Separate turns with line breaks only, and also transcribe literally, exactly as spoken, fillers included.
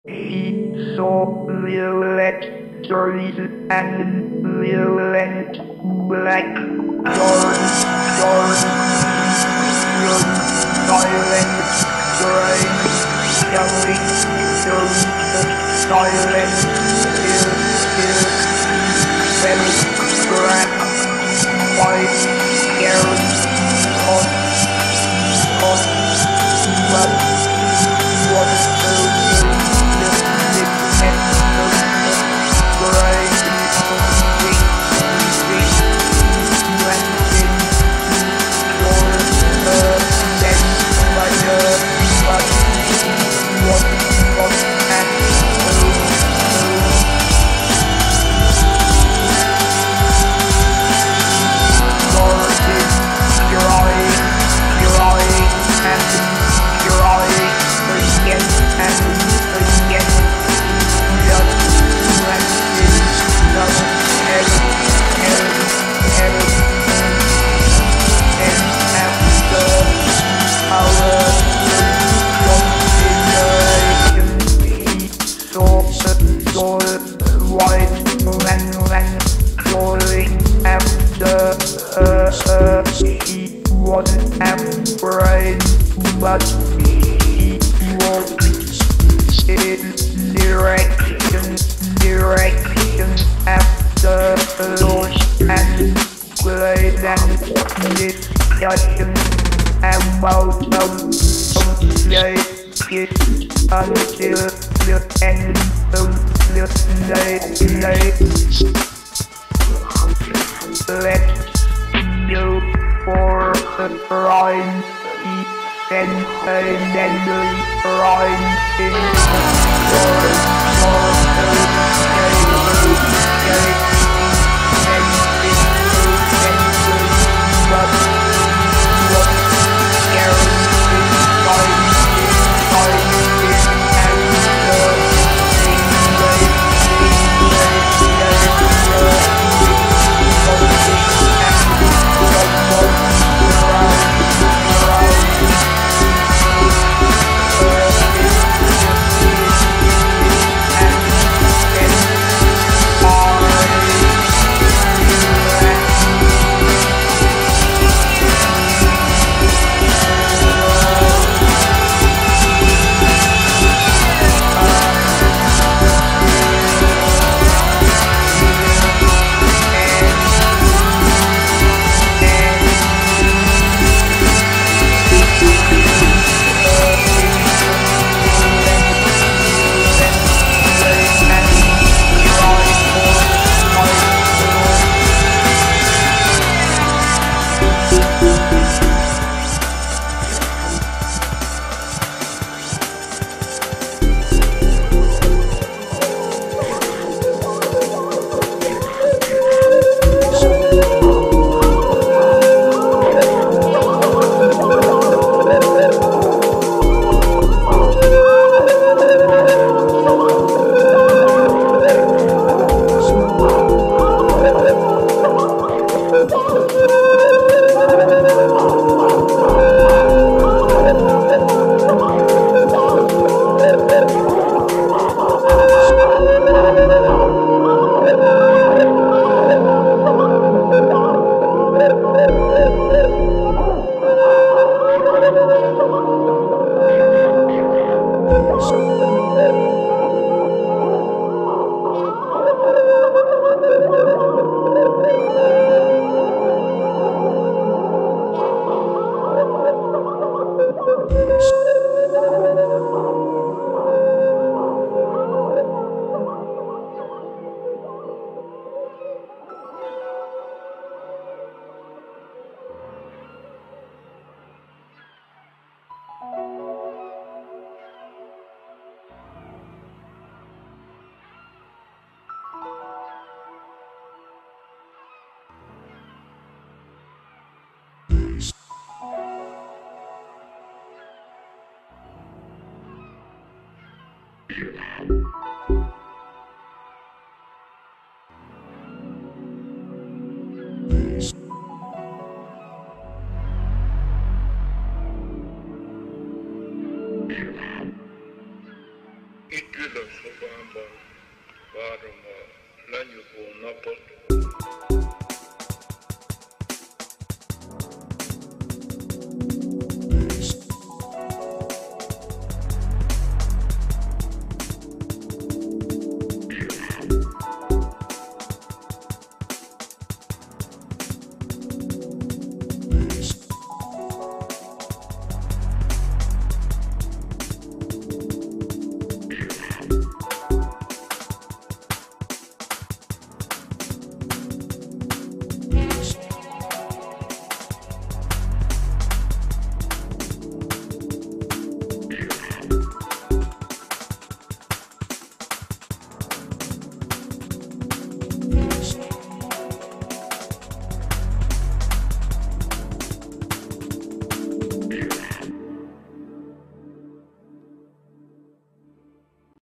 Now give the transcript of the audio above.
He saw violet trees and violet black yards, yards, yards, silent trains coming through the silent hill, hill, very black, white, scary, hot, hot, but what but he walked in direction, direction after lost and great and discussion about some place until the end of the night. Let's go for the ride. And then the rising
lo so ba ba ba ro ma la nyu ko na po